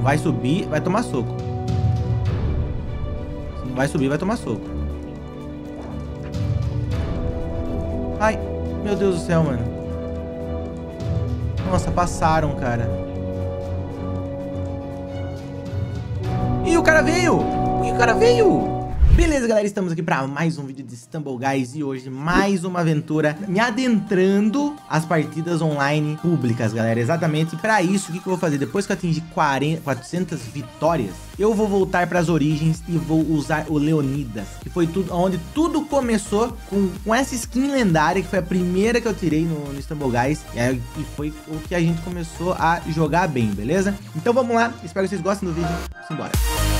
não vai subir, vai tomar soco. Se não vai subir, vai tomar soco. Ai, meu Deus do céu, mano. Nossa, passaram, cara. Ih, o cara veio! Ih, o cara veio! Beleza, galera, estamos aqui para mais um vídeo de Stumble Guys e hoje mais uma aventura me adentrando às partidas online públicas, galera. Exatamente para isso, o que eu vou fazer? Depois que eu atingir 400 vitórias, eu vou voltar para as origens e vou usar o Leonidas, que foi tudo onde tudo começou com essa skin lendária, que foi a primeira que eu tirei no Stumble Guys, e foi o que a gente começou a jogar bem, beleza? Então vamos lá, espero que vocês gostem do vídeo, simbora!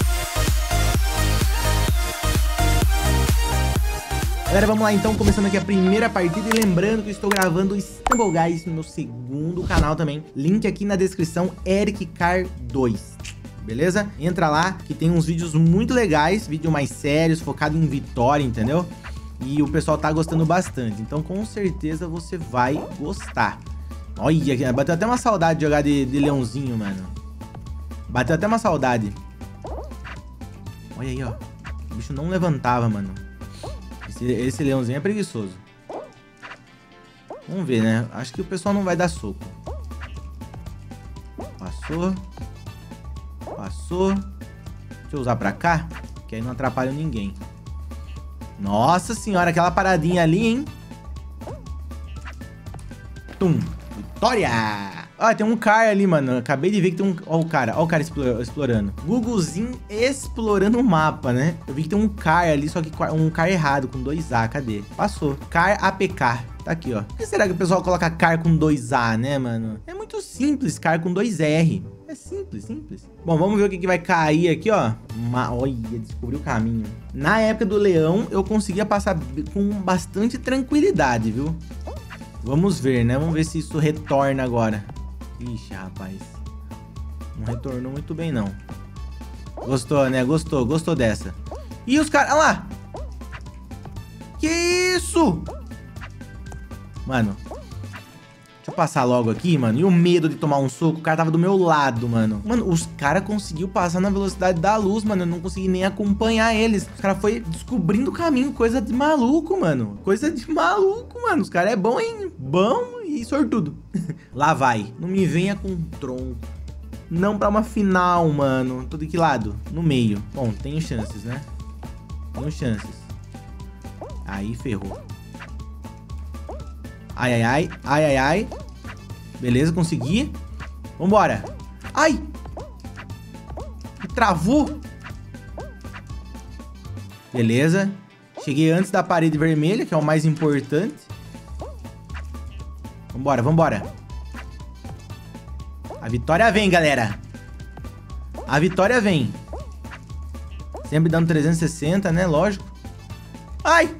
Galera, vamos lá então, começando aqui a primeira partida e lembrando que eu estou gravando o Stumble Guys no meu segundo canal também. Link aqui na descrição, Eric Car 2, beleza? Entra lá que tem uns vídeos muito legais, vídeos mais sérios, focado em vitória, entendeu? E o pessoal tá gostando bastante, então com certeza você vai gostar. Olha, bateu até uma saudade de jogar de leãozinho, mano. Bateu até uma saudade. Olha aí, ó. O bicho não levantava, mano. Esse leãozinho é preguiçoso. Vamos ver, né? Acho que o pessoal não vai dar soco. Passou. Passou. Deixa eu usar pra cá, que aí não atrapalha ninguém. Nossa senhora, aquela paradinha ali, hein? Tum. Vitória! Ó, tem um car ali, mano. Acabei de ver que tem um... Ó o cara explorando. Guguzinho explorando o mapa, né? Eu vi que tem um car ali, só que um car errado, com 2A. Cadê? Passou. Car APK. Tá aqui, ó. Por que será que o pessoal coloca car com 2A, né, mano? É muito simples, car com 2R. É simples, simples. Bom, vamos ver o que vai cair aqui, ó. Olha, descobri o caminho. Na época do leão, eu conseguia passar com bastante tranquilidade, viu? Vamos ver, né? Vamos ver se isso retorna agora. Ixi, rapaz. Não retornou muito bem, não. Gostou, né? Gostou dessa. Ih, os caras... Olha lá! Que isso? Mano. Deixa eu passar logo aqui, mano. E o medo de tomar um soco? O cara tava do meu lado, mano. Mano, os caras conseguiu passar na velocidade da luz, mano. Eu não consegui nem acompanhar eles. Os caras foi descobrindo o caminho. Coisa de maluco, mano. Coisa de maluco, mano. Os caras é bom, hein? Bom e sortudo. Lá vai. Não me venha com tronco. Não pra uma final, mano. Tô de que lado? No meio. Bom, tenho chances, né? Tenho chances. Aí ferrou. Ai, ai, ai. Ai, ai, ai. Beleza, consegui. Vambora. Ai! Travou. Beleza. Cheguei antes da parede vermelha, que é o mais importante. Vambora, vambora. A vitória vem, galera. A vitória vem. Sempre dando 360, né? Lógico. Ai!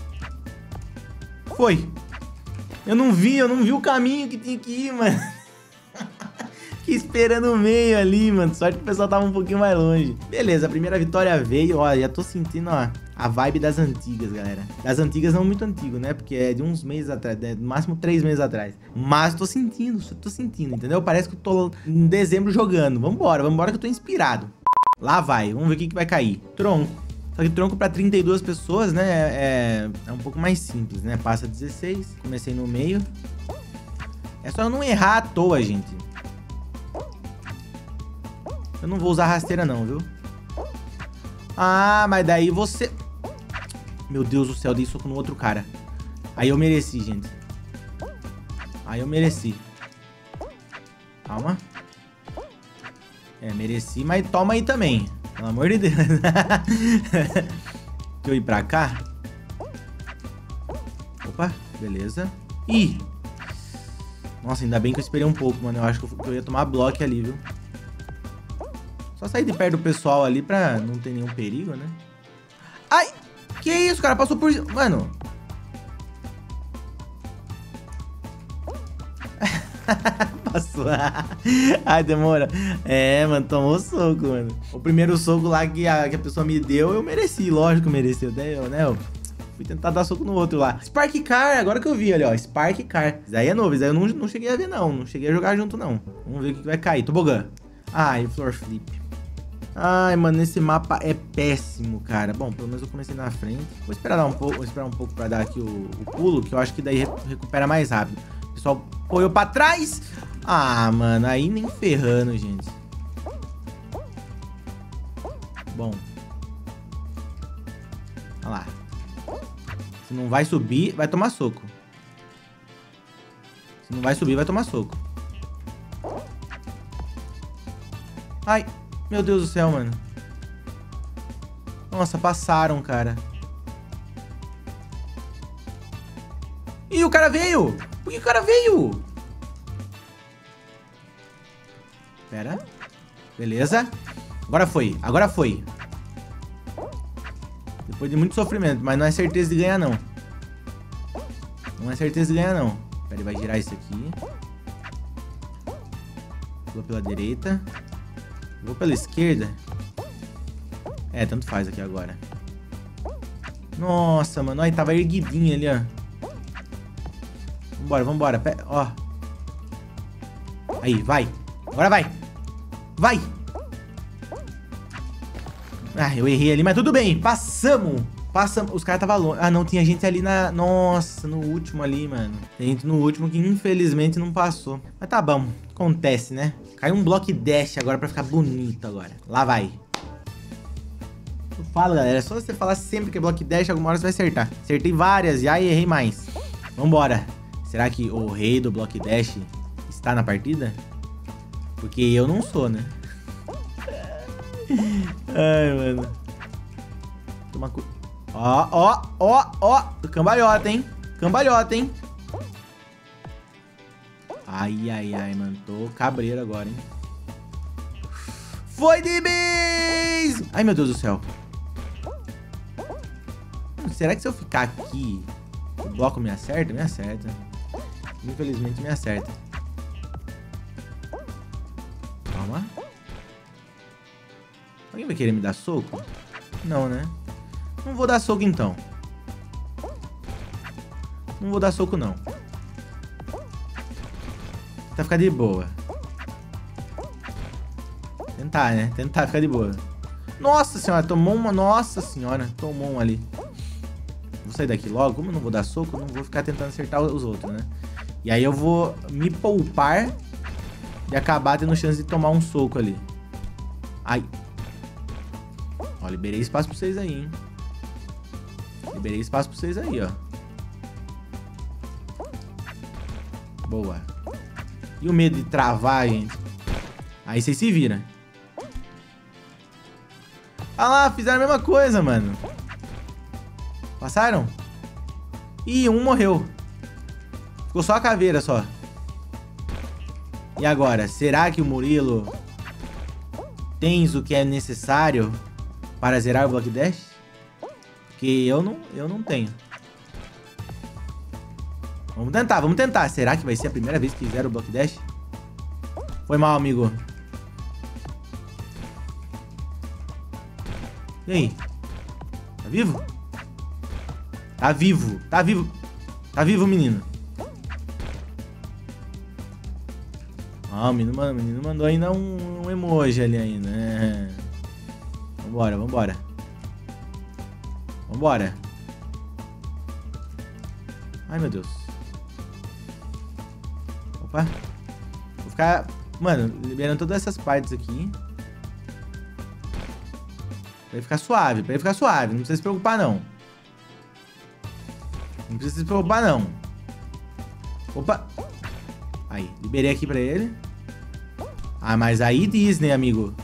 Foi. Eu não vi o caminho que tinha que ir, mano. Fiquei esperando o meio ali, mano. Sorte que o pessoal tava um pouquinho mais longe. Beleza, a primeira vitória veio. Ó, já tô sentindo, ó, a vibe das antigas, galera. Das antigas não muito antigo, né? Porque é de uns meses atrás, né? No máximo 3 meses atrás. Mas tô sentindo, entendeu? Parece que eu tô em dezembro jogando. Vambora, vambora que eu tô inspirado. Lá vai, vamos ver o que vai cair. Tronco. Só que tronco pra 32 pessoas, né, é um pouco mais simples, né? Passa 16, comecei no meio. É só eu não errar à toa, gente. Eu não vou usar rasteira não, viu? Ah, mas daí você... Meu Deus do céu, dei soco no outro cara. Aí eu mereci, gente. Aí eu mereci. Calma. É, mereci, mas toma aí também. Pelo amor de Deus. Deixa eu ir pra cá. Opa, beleza. Ih! Nossa, ainda bem que eu esperei um pouco, mano. Eu acho que eu ia tomar bloco ali, viu? Só sair de perto do pessoal ali pra não ter nenhum perigo, né? Ai! Que isso, cara? Passou por... Mano... Passou. Ai, demora. É, mano, tomou soco, mano. O primeiro soco lá que a pessoa me deu, eu mereci. Lógico que mereceu, né? Eu fui tentar dar soco no outro lá. Spark Car, agora que eu vi, olha, ó. Spark Car. Isso aí é novo, isso aí eu não cheguei a ver, não. Não cheguei a jogar junto, não. Vamos ver o que vai cair. Tobogã. Ai, floor flip. Ai, mano, esse mapa é péssimo, cara. Bom, pelo menos eu comecei na frente. Vou esperar um pouco pra dar aqui o pulo, que eu acho que daí recupera mais rápido. O pessoal apoiou pra trás. Ah, mano, aí nem ferrando, gente. Bom. Olha lá. Se não vai subir, vai tomar soco. Se não vai subir, vai tomar soco. Ai, meu Deus do céu, mano. Nossa, passaram, cara. Ih, o cara veio! Por que o cara veio? Pera. Beleza. Agora foi, agora foi. Depois de muito sofrimento, mas não é certeza de ganhar, não. Não é certeza de ganhar, não. Pera, ele vai girar isso aqui. Vou pela direita. Vou pela esquerda. É, tanto faz aqui agora. Nossa, mano. Aí tava erguidinho ali, ó. Vambora, vambora. Ó. Aí, vai. Agora vai. Vai. Ah, eu errei ali, mas tudo bem. Passamos. Passamos. Os caras estavam longe. Ah, não. Tinha gente ali na... Nossa, no último ali, mano. Tem gente no último que infelizmente não passou. Mas tá bom. Acontece, né? Caiu um block dash agora pra ficar bonito agora. Lá vai. Eu falo, galera. É só você falar sempre que é block dash, alguma hora você vai acertar. Acertei várias já e errei mais. Vambora. Será que o rei do block dash está na partida? Porque eu não sou, né? Ai, mano. Toma cu... Ó. Cambalhota, hein? Cambalhota, hein? Ai, mano. Tô cabreiro agora, hein? Foi de vez! Ai, meu Deus do céu. Será que se eu ficar aqui, o bloco me acerta? Me acerta. Infelizmente me acerta. Calma. Alguém vai querer me dar soco? Não, né? Não vou dar soco, então. Não vou dar soco, não. Tentar ficar de boa. Tentar, né? Tentar ficar de boa. Nossa senhora, tomou uma... Nossa senhora, tomou um ali. Vou sair daqui logo. Como eu não vou dar soco, eu não vou ficar tentando acertar os outros, né? E aí eu vou me poupar de acabar tendo chance de tomar um soco ali. Ai. Ó, liberei espaço pra vocês aí, hein? Liberei espaço pra vocês aí, ó. Boa. E o medo de travar, gente? Aí vocês se viram. Ah lá, fizeram a mesma coisa, mano. Passaram? Ih, um morreu. Ficou só a caveira, só. E agora? Será que o Murilo tem o que é necessário para zerar o Block Dash? Porque eu não tenho. Vamos tentar. Será que vai ser a primeira vez que zero o Block Dash? Foi mal, amigo. E aí? Tá vivo? Tá vivo. Tá vivo. Tá vivo, menino. Ah, o menino mandou ainda um emoji ali ainda. É. Vambora. Ai, meu Deus. Opa. Vou ficar, mano, liberando todas essas partes aqui. Pra ele ficar suave, Não precisa se preocupar, não. Não precisa se preocupar, não. Opa. Aí, liberei aqui pra ele. Ah, mas aí Disney, amigo.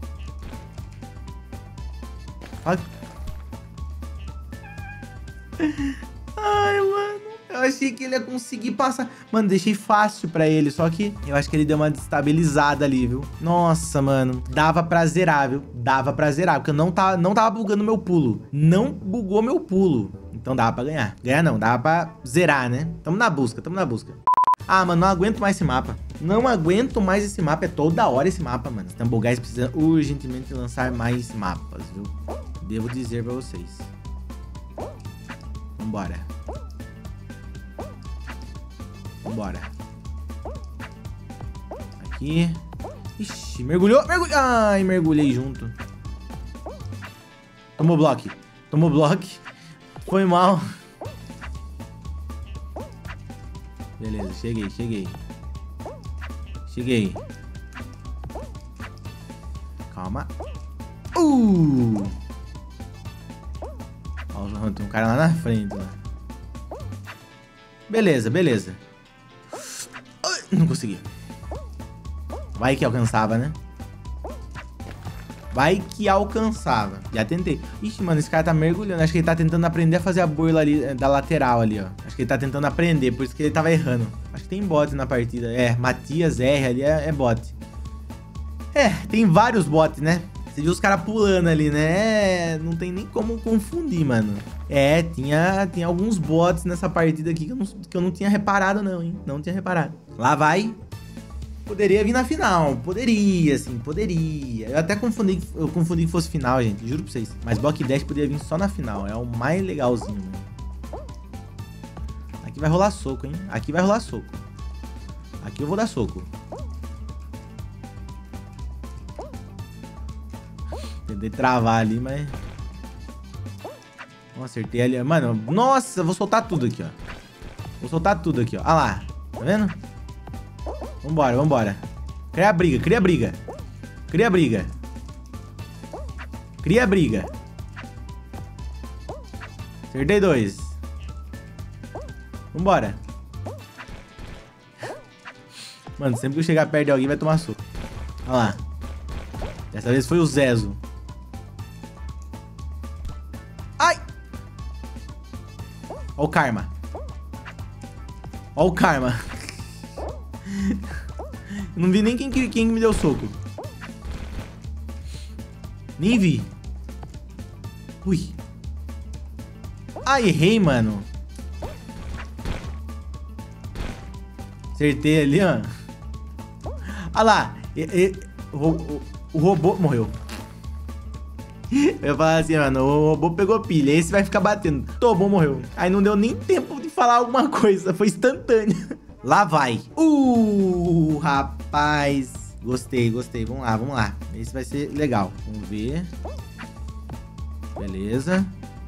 Ai, mano. Eu achei que ele ia conseguir passar. Mano, deixei fácil pra ele. Só que eu acho que ele deu uma destabilizada ali, viu? Nossa, mano. Dava pra zerar, viu? Dava pra zerar. Porque eu não tava bugando meu pulo. Não bugou meu pulo. Então dava pra ganhar. Ganhar não, dava pra zerar, né? Tamo na busca. Ah, mano, não aguento mais esse mapa. Não aguento mais esse mapa. É toda hora esse mapa, mano. Stumble Guys precisa urgentemente lançar mais mapas, viu? Devo dizer pra vocês. Vambora. Aqui. Ixi, mergulhou. Ai, mergulhei junto. Tomou bloco. Tomou bloco. Foi mal. Beleza, cheguei. Calma. Ó, tem um cara lá na frente, ó. Beleza. Ai, não consegui. Vai que alcançava, né? Vai que alcançava. Já tentei. Ixi, mano, esse cara tá mergulhando. Acho que ele tá tentando aprender a fazer a burla ali, da lateral ali, ó. Acho que ele tá tentando aprender, por isso que ele tava errando. Acho que tem bot na partida. É, Matias R ali é bot. É, tem vários bots, né? Você viu os caras pulando ali, né? Não tem nem como confundir, mano. É, tinha alguns bots nessa partida aqui que eu não tinha reparado não, hein? Não tinha reparado. Lá vai. Poderia vir na final. Poderia, sim, poderia. Eu até confundi que fosse final, gente. Juro pra vocês. Mas Block Dash poderia vir só na final. É o mais legalzinho, mano. Aqui vai rolar soco, hein? Aqui vai rolar soco. Aqui eu vou dar soco. Tentei travar ali, mas... Não acertei ali. Mano, nossa, eu vou soltar tudo aqui, ó. Vou soltar tudo aqui, ó. Olha lá. Tá vendo? Vambora. Cria briga. Acertei 2. Vambora. Mano, sempre que eu chegar perto de alguém vai tomar soco. Olha lá. Dessa vez foi o Zezo. Ai! Ó o karma. Eu não vi nem quem me deu soco. Nem vi. Ui. Ah, errei, mano. Acertei ali, ó. Olha lá. O robô morreu. Eu ia falar assim, mano, o robô pegou pilha. Esse vai ficar batendo. Tomou, morreu. Aí não deu nem tempo de falar alguma coisa. Foi instantâneo. Lá vai. Rapaz. Gostei. Vamos lá. Esse vai ser legal. Vamos ver. Beleza.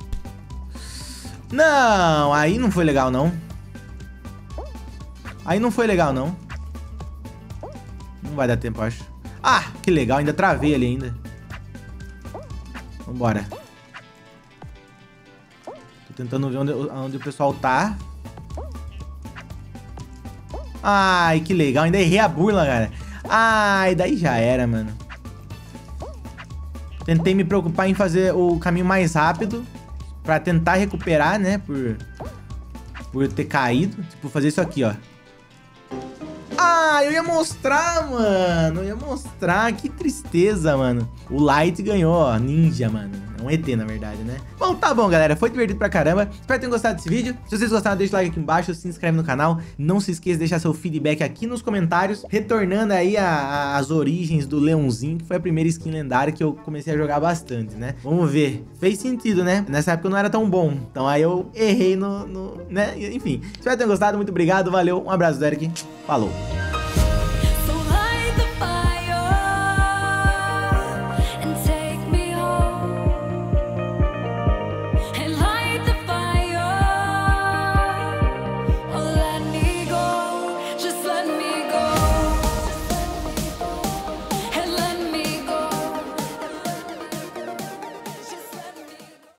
Não, aí não foi legal, não. Não vai dar tempo, eu acho. Ah, que legal. Ainda travei ali ainda. Vambora. Tô tentando ver onde o pessoal tá. Ai, que legal. Ainda errei a burla, cara. Ai, daí já era, mano. Tentei me preocupar em fazer o caminho mais rápido pra tentar recuperar, né? Por ter caído. Tipo, fazer isso aqui, ó. Ah, eu ia mostrar, mano. Que tristeza, mano. O Light ganhou, ó. Ninja, mano. É um ET, na verdade, né? Bom, tá bom, galera. Foi divertido pra caramba. Espero que tenham gostado desse vídeo. Se vocês gostaram, deixa o like aqui embaixo. Se inscreve no canal. Não se esqueça de deixar seu feedback aqui nos comentários. Retornando aí as origens do Leãozinho, que foi a primeira skin lendária que eu comecei a jogar bastante, né? Vamos ver. Fez sentido, né? Nessa época eu não era tão bom. Então aí eu errei né? Enfim. Espero que tenham gostado. Muito obrigado. Valeu. Um abraço do Eric. Falou.